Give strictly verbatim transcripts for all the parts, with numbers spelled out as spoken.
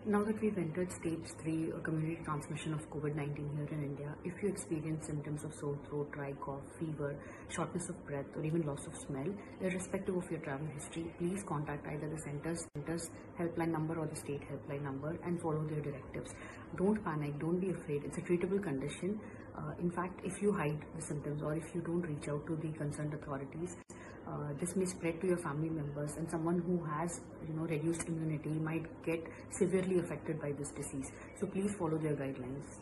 Now that we've entered stage three, or community transmission of COVID nineteen here in India, if you experience symptoms of sore throat, dry cough, fever, shortness of breath, or even loss of smell, irrespective of your travel history, please contact either the center's, center's helpline number or the state helpline number and follow their directives. Don't panic, don't be afraid. It's a treatable condition. Uh, in fact, if you hide the symptoms or if you don't reach out to the concerned authorities, Uh, this may spread to your family members, and someone who has you know reduced immunity might get severely affected by this disease. So please follow their guidelines.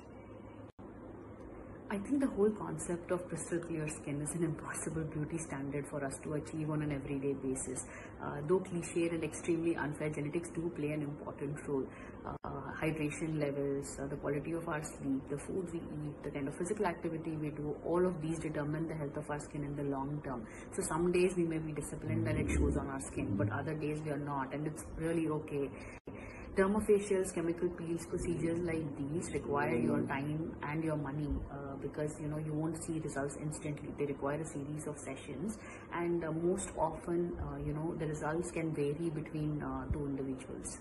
I think the whole concept of crystal clear skin is an impossible beauty standard for us to achieve on an everyday basis. Uh, though cliched and extremely unfair, genetics do play an important role. Uh, hydration levels, uh, the quality of our sleep, the food we eat, the kind of physical activity we do, all of these determine the health of our skin in the long term. So some days we may be disciplined and it shows on our skin, but other days we are not, and it's really okay. Dermafacials, chemical peels, procedures like these require your time and your money uh, because you know you won't see results instantly. They require a series of sessions, and uh, most often uh, you know the results can vary between uh, two individuals.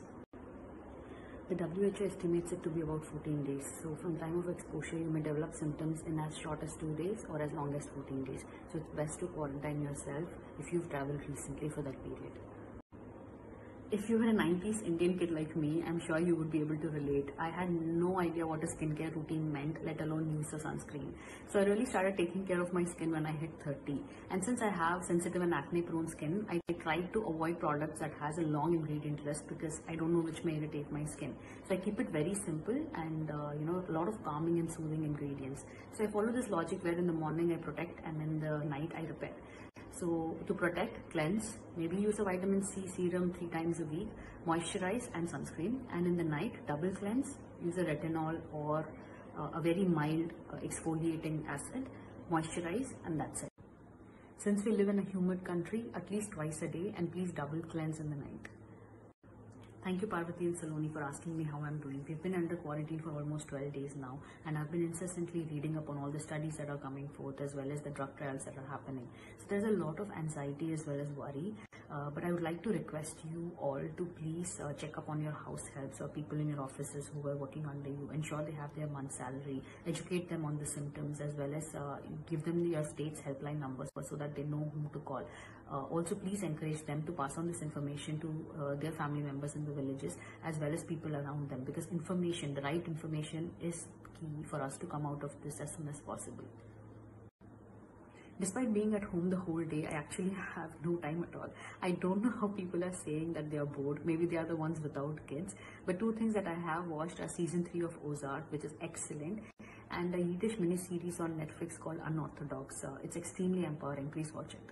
The W H O estimates it to be about fourteen days. So from time of exposure, you may develop symptoms in as short as two days or as long as fourteen days. So it's best to quarantine yourself if you've traveled recently for that period. If you were a nineties Indian kid like me, I'm sure you would be able to relate. I had no idea what a skincare routine meant, let alone use a sunscreen. So I really started taking care of my skin when I hit thirty. And since I have sensitive and acne prone skin, I tried to avoid products that has a long ingredient list because I don't know which may irritate my skin. So I keep it very simple and uh, you know a lot of calming and soothing ingredients. So I follow this logic where in the morning I protect and in the night I repair. So to protect, cleanse, maybe use a vitamin C serum three times a week, moisturize and sunscreen, and in the night double cleanse, use a retinol or uh, a very mild uh, exfoliating acid, moisturize, and that's it. Since we live in a humid country, at least twice a day, and please double cleanse in the night. Thank you Parvati and Saloni for asking me how I'm doing. We've been under quarantine for almost twelve days now, and I've been incessantly reading up on all the studies that are coming forth as well as the drug trials that are happening. So there's a lot of anxiety as well as worry, uh, but I would like to request you all to please uh, check up on your house helps or people in your offices who are working under you. Ensure they have their month's salary, educate them on the symptoms as well as uh, give them your state's helpline numbers so that they know whom to call. Uh, also, please encourage them to pass on this information to uh, their family members in the villages as well as people around them, because information, the right information, is key for us to come out of this as soon as possible. Despite being at home the whole day, I actually have no time at all. I don't know how people are saying that they are bored. Maybe they are the ones without kids. But two things that I have watched are season three of Ozark, which is excellent, and a Yiddish mini-series on Netflix called Unorthodox. Uh, it's extremely empowering. Please watch it.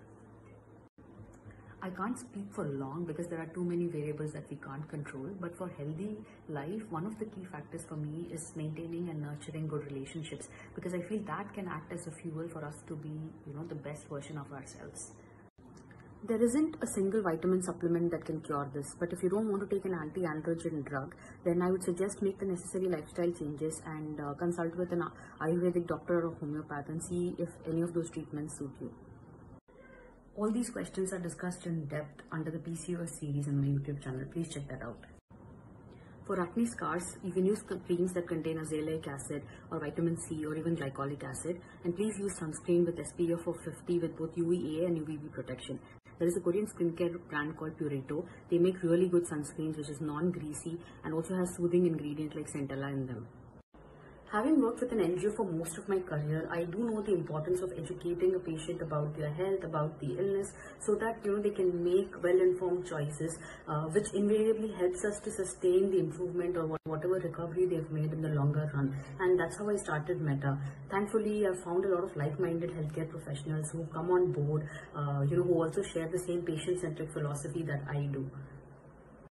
I can't speak for long because there are too many variables that we can't control, but for healthy life, one of the key factors for me is maintaining and nurturing good relationships, because I feel that can act as a fuel for us to be, you know, the best version of ourselves. There isn't a single vitamin supplement that can cure this, but if you don't want to take an anti-androgen drug, then I would suggest make the necessary lifestyle changes and uh, consult with an Ayurvedic doctor or homeopath and see if any of those treatments suit you. All these questions are discussed in depth under the P C O S series on my YouTube channel. Please check that out. For acne scars, you can use creams that contain azelaic acid or vitamin C or even glycolic acid. And please use sunscreen with S P F of fifty with both U V A and U V B protection. There is a Korean skincare brand called Pureto. They make really good sunscreens which is non-greasy and also has soothing ingredients like centella in them. Having worked with an N G O for most of my career, I do know the importance of educating a patient about their health, about the illness, so that you know they can make well-informed choices, uh, which invariably helps us to sustain the improvement or whatever recovery they've made in the longer run. And that's how I started Meta. Thankfully, I've found a lot of like-minded healthcare professionals who come on board, uh, you know, who also share the same patient-centric philosophy that I do.